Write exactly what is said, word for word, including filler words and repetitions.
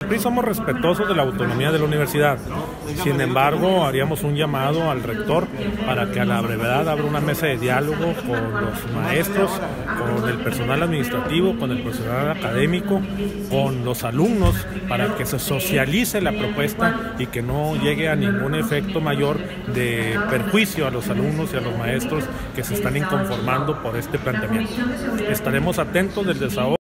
P R I somos respetuosos de la autonomía de la universidad. Sin embargo, haríamos un llamado al rector para que a la brevedad abra una mesa de diálogo con los maestros, con el personal administrativo, con el personal académico, con los alumnos, para que se socialice la propuesta y que no llegue a ningún efecto mayor de perjuicio a los alumnos y a los maestros que se están inconformando por este planteamiento. Estaremos atentos del desahogo.